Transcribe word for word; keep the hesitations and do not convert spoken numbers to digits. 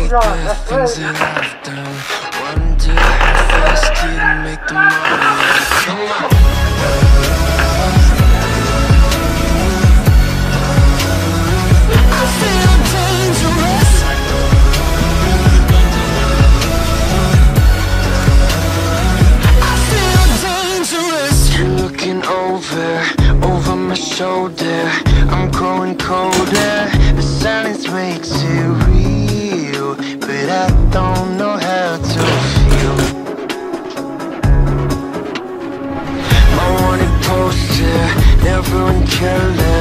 the things that I've done. Wonder how fast you make the money. Come on. I feel dangerous. I feel dangerous. You're looking over, over my shoulder. I'm growing colder. The silence makes it real, but I don't know how to feel. My wanted poster, never in color.